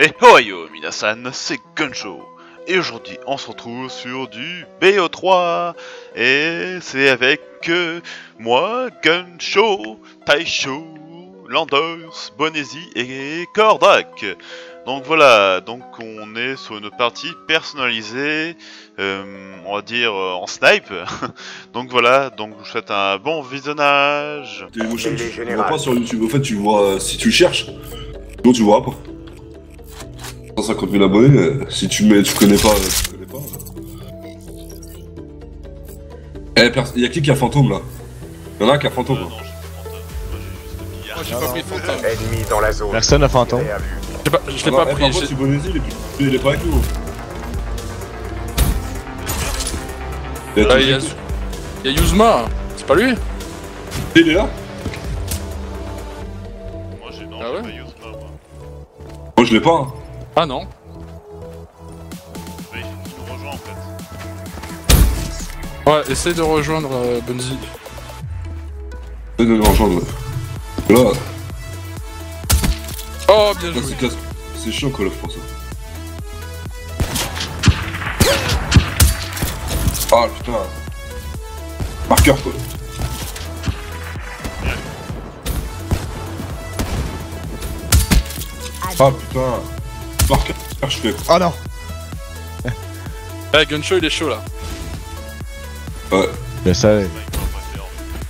Et Ohio minasan, c'est Gunshow. Et aujourd'hui, on se retrouve sur du BO3. Et c'est avec moi, Gunshow, Taisho, Landers, Bonesi et Kordak. Donc voilà, donc on est sur une partie personnalisée, on va dire en snipe. Donc voilà, donc je vous souhaite un bon visionnage. Tes motions, tu vois pas sur YouTube. En fait, tu vois si tu le cherches, sinon tu vois pas. 150 000 abonnés, si tu mets, tu connais pas, tu connais pas. Eh, y'a qui a fantôme là? Y'en a un qui a fantôme là. Non, Moi j'ai pas pris fantôme. Ennemi dans la zone. Personne n'a fantôme. Je l'ai pas pris. Par contre, si Bonesi, il est pas avec nous. Il y a Yuzma, c'est pas lui? Il est là? moi j'ai Ah ouais pas Yuzma, moi. Moi je l'ai pas. Hein. Ah non. Mais il faut qu'il nous rejoint en fait. Ouais, essaye de rejoindre Bunzi. De nous rejoindre. Là, Oh, bien là joué. c'est chiant Call of pour ça. Ah putain. Marqueur quoi. Ah putain. Marqueur, je fais. Oh non! Eh, Gunshow il est chaud là. Ouais. Je sais. Ouais, il va pas faire.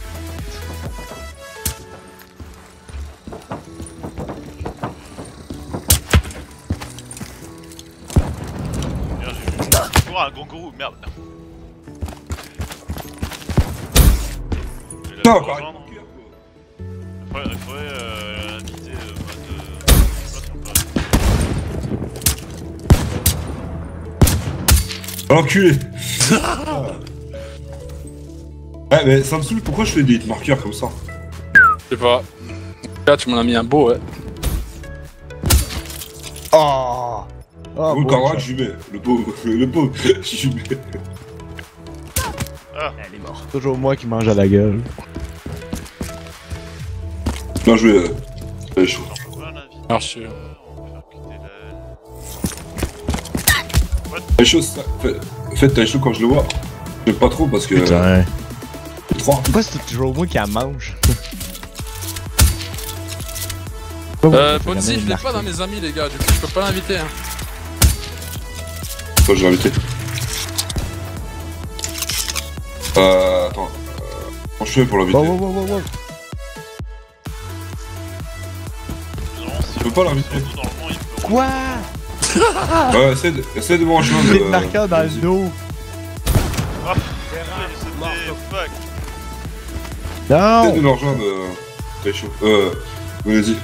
Merde, j'ai vu. Oh, un kangourou, merde. Il a Putain, pu encore rejoindre. Il faudrait l'inviter mode. Je sais pas si on peut aller. L'enculé. Ouais mais ça me saoule, pourquoi je fais des marqueurs comme ça? Je sais pas. Là tu m'en as mis un beau, ouais. Oh! Oh, Le bon, camarade, ça. je lui mets. Le pauvre, je lui mets. Toujours moi qui mange à la gueule. Bien joué, allez chaud. On peut l'inviter. Merci. On va faire quitter la. T'as chaud, ça. En fait, t'as chaud quand je le vois. J'aime pas trop parce que. Putain. C'est trop rapide. Pourquoi c'est toujours moi qui la mange? Bonzi, je l'ai pas dans mes amis les gars, du coup je peux pas l'inviter hein. Attends, je vais l'inviter. Attends. Comment je fais pour l'inviter? Wow. Non, si Je peux pas l'inviter. normalement il peut. Quoi? Ouais, essaie de me rejoindre. J'ai le marqueur dans le dos. Ah, c'était fuck. Essaie de Non! me rejoindre, t'as chaud. Vas-y.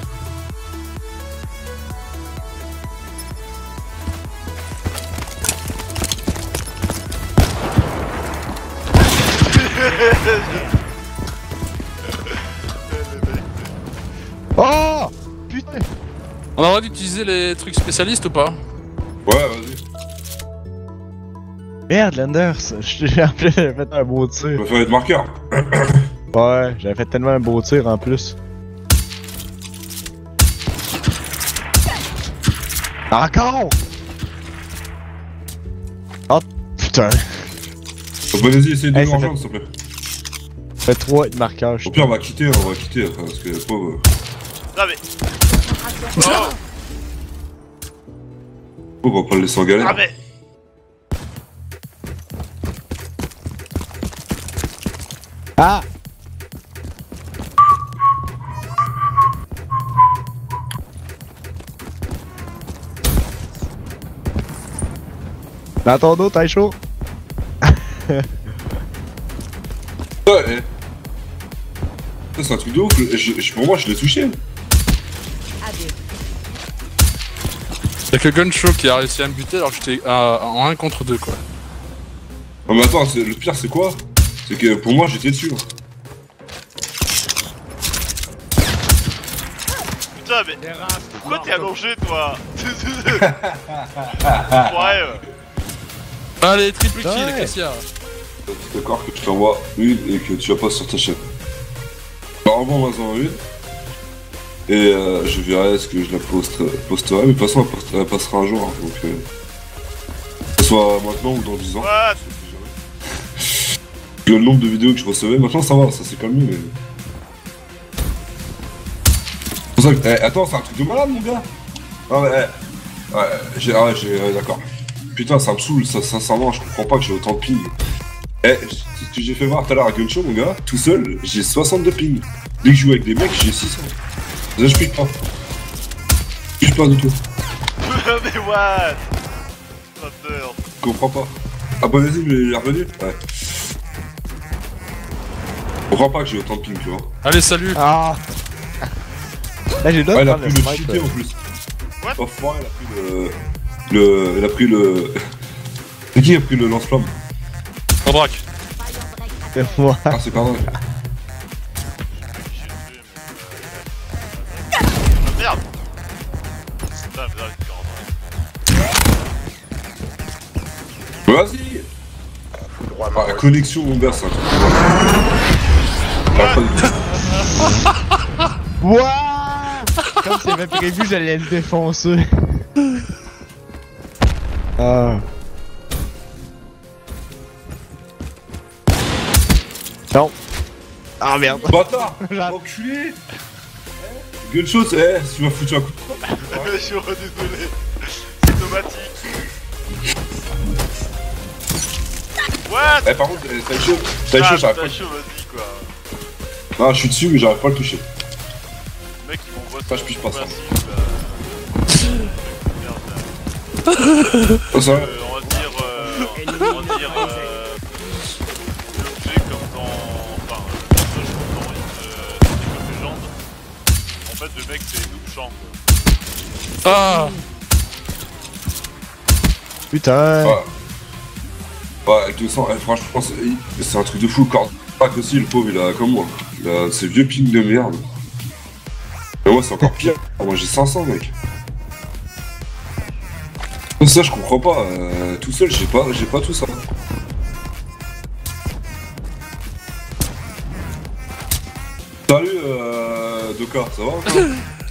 Oh! Putain! On a le droit d'utiliser les trucs spécialistes ou pas? Ouais, vas-y. Merde, Landers! J'avais fait un beau On tir. va faire être marqueur. Ouais, j'avais fait tellement un beau tir en plus. Encore! Oh, putain! Vas-y, essaye de Hey, me ça rejoindre, s'il te plaît. Fait 3 de marquage. Au pire, on va quitter après, parce que pauvre. Non mais. Oh, Pauvre, on va pas le laisser en galère. ah mais. Ah! Dans ton dos, t'as chaud? Ouais, eh. Ça, c'est un truc de ouf. Pour moi, je l'ai touché. Y'a que Gunshow qui a réussi à me buter alors que j'étais en 1 contre 2 quoi. Non, mais attends, le pire, c'est quoi? C'est que pour moi, j'étais dessus. Putain mais. Pourquoi t'es allongé toi? Ouais. Allez, triple kill, Ouais. qu'est-ce qu'il y a? T'es d'accord que je t'envoie une et que tu vas pas sur ta chaîne. Normalement, on va en une. Et je verrai ce que je la posterai, mais de toute façon elle passera un jour, hein, donc que ce soit maintenant ou dans 10 ans. What? Le nombre de vidéos que je recevais, maintenant ça va, ça s'est calmé, mais... C'est pour ça que... attends, c'est un truc de malade mon gars. Ah ouais, d'accord. Putain, ça me saoule, ça, sincèrement, je comprends pas que j'ai autant de ping. Ce que j'ai fait voir tout à l'heure à Gunshow, mon gars, tout seul, j'ai 62 ping. Dès que je joue avec des mecs, j'ai 600. Là, je pique pas. Je pique pas du tout. Mais what? Menteur. Je comprends pas. Abonnez-y, mais il est revenu. Ouais. Je comprends pas que j'ai autant de ping, tu vois. Allez, salut. Ah. Là, j'ai Ouais, d'autres. il a pris le cheaté en plus. What? Off-War, il a pris il a pris le... C'est qui a pris le lance-flamme? En braque. C'est moi. Ah, c'est pas vrai. Ah, merde! Putain, merde, Vas-y. Ah, la connexion, mon gars, c'est un truc. Ah, pas du tout. Wouah! Comme c'était prévu, j'allais le défoncer. Ah. Non. Ah merde. Bâtard! J'arrête. Enculé! Gunshot, tu m'as foutu un coup de poing. Je suis redésolé. C'est automatique. What? Par contre, t'as chaud, j'arrive pas. T'as chaud, vas-y quoi. Non, je suis dessus, mais j'arrive pas à le toucher. Le mec, il m'envoie Ça, je pige pas ça. passif, Oh, ça va? on va dire l'objet comme dans... Enfin, le personnage comme dans une légende. En fait, le mec, c'est Noob Champ, quoi. Ah. Putain. Ouais. Ouais, avec 200, franchement, c'est un truc de fou. Cordac aussi, le pauvre, il a comme moi. Il a ses vieux pings de merde. Mais moi, c'est encore pire. Moi, j'ai 500, mec. Ça, je comprends pas. Tout seul, j'ai pas tout ça. Salut, Doka, ça va encore?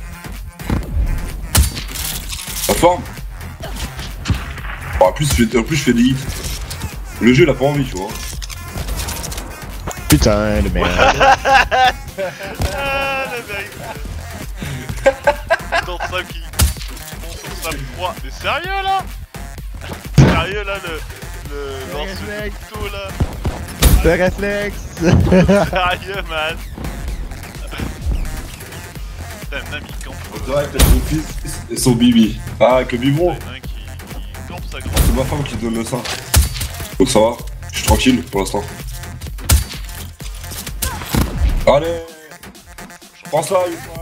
La forme? Bon, en plus, je fais des hits. Le jeu, il a pas envie, tu vois. Putain, le merde. Ah, la vérité. Dans ça qui monte sur sa proie. Mais sérieux là? Sérieux là, le lance de couteau là? Le réflexe. Sérieux, man? Putain, même il campe. On dirait peut-être son fils et son bibi. Ah, avec le biberon. Il y en a un qui campe sa grande. C'est ma femme qui donne le sein. Donc ça va, je suis tranquille pour l'instant. Allez, prends ça une fois.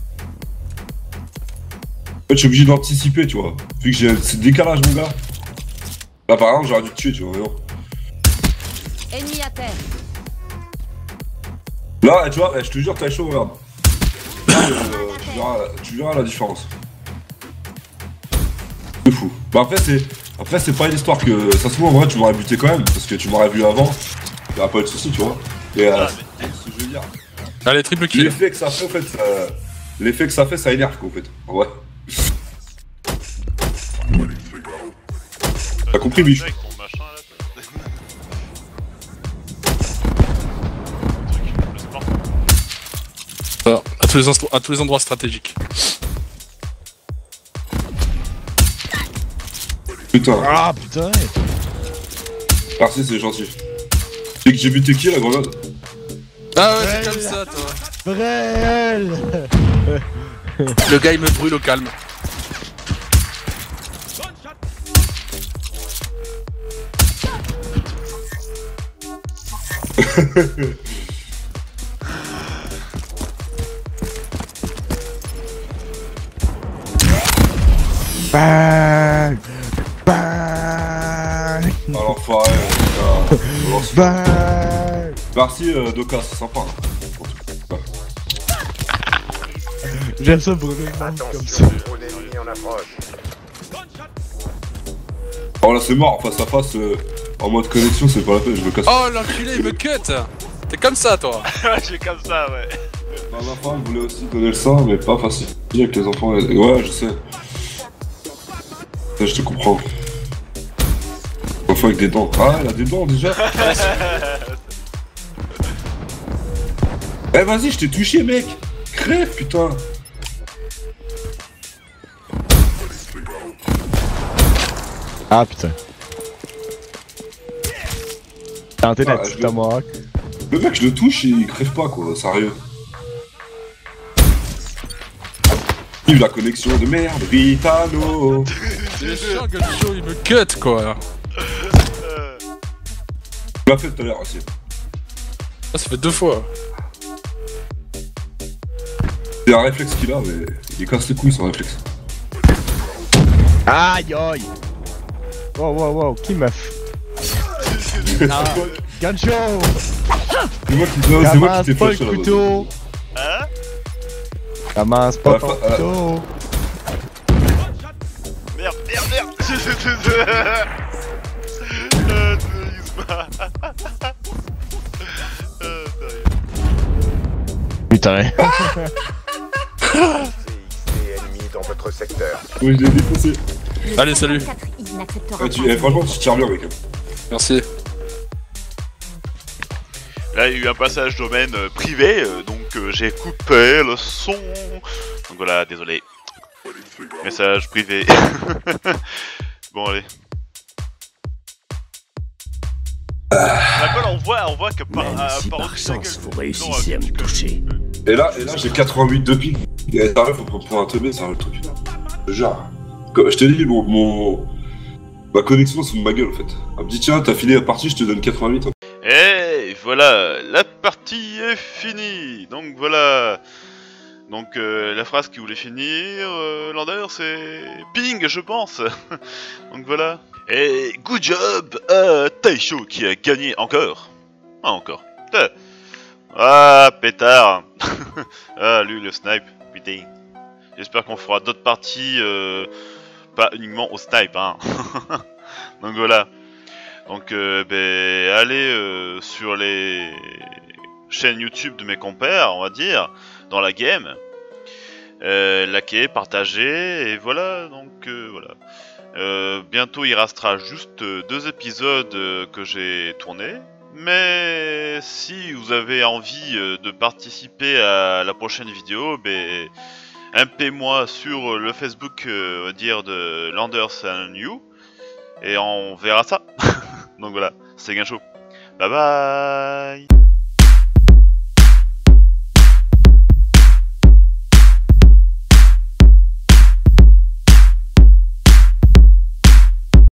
En fait, je suis obligé d'anticiper, tu vois. Vu que j'ai ce décalage, mon gars. Là, par exemple, j'aurais dû te tuer, tu vois. Non. Ennemi à terre. Là, tu vois, je te jure, t'as chaud, regarde. Là, tu verras la différence. C'est fou. Bah après, c'est pas une histoire que... Ça se trouve, en vrai, tu m'aurais buté quand même. Parce que tu m'aurais vu avant. Y'aurait pas eu de soucis, tu vois. Et Ah, ce que je veux dire. Allez, triple kill. L'effet que ça fait, en fait, l'effet que ça fait, ça énerve, quoi, en fait. Ouais. T'as compris, bichou? Avec ton machin là, Alors, à tous les endroits stratégiques. Putain, Ah putain. merci, c'est gentil. Dès que j'ai buté qui, la grenade? Ah ouais, c'est comme ça, toi. Brel. Le gars, il me brûle au calme. Bang. Bang. Alors, l'enfoiré, Bang. merci, Doka, c'est sympa. Hein. J'aime ça brûler le monde comme ça. Oh là, c'est mort, face à face, en mode connexion, c'est pas la peine, je me casse. Oh, l'enculé, il me cut. T'es comme ça, toi. Ouais, j'ai comme ça, ouais. Ma femme voulait aussi donner le sein, mais pas facile avec les enfants. Ouais, je sais. Ça, je te comprends. Enfant avec des dents. Ah, elle a des dents déjà. Eh, vas-y, je t'ai touché, mec. Crève, putain. Ah putain. Tenté la Ah, petite je- tomahawk. Le mec, je le touche et il crève pas, quoi. Sérieux. Vive la connexion de merde, Ritano. Il est chiant, Guncho, il me cut quoi. Tu l'as fait tout à l'heure aussi. Ah, ça fait 2 fois. C'est un réflexe qu'il a, mais il casse les couilles son réflexe. Aïe aïe. Wow wow wow, qui m'a fait. Ah. Gancho. C'est moi qui c'est moi Commence qui t'ai pas le flashé là-bas. couteau. Hein? Commence pas ton Ah, couteau. Merde. Isma. Sérieux. Putain. CXT ennemi dans votre secteur. Oui, je l'ai défoncé. Allez, salut. Il n'acceptera Franchement, tu tires bien, mec. Merci. Là, il y a eu un passage domaine privé, donc j'ai coupé le son. Donc voilà, désolé. Message privé. Bon, allez. D'accord, on voit que par, Même si par par au-dessus de la chance gueule, vous non, réussissez à me que- toucher. Et là, j'ai 88 de ping. Et t'arrives, faut prendre un teubé, c'est un truc. Genre. Comme je te dis, ma connexion c'est de ma gueule en fait. Elle me dit tiens, t'as fini la partie, je te donne 88. Et voilà, la partie est finie. Donc voilà. Donc la phrase qui voulait finir, Lander, c'est ping, je pense. Donc voilà. Et good job à Taisho qui a gagné encore. Ah, encore. Ah, pétard. Ah, lui, le snipe. Putain. J'espère qu'on fera d'autres parties, pas uniquement au snipe, hein. Donc voilà. Donc, allez sur les chaînes YouTube de mes compères, on va dire, dans la game. Likez, partagez, et voilà, donc voilà. Bientôt il restera juste 2 épisodes que j'ai tournés. Mais si vous avez envie de participer à la prochaine vidéo, MP-moi sur le Facebook, on va dire, de Landers and You. Et on verra ça. Donc voilà, c'est Gain Show. Bye bye.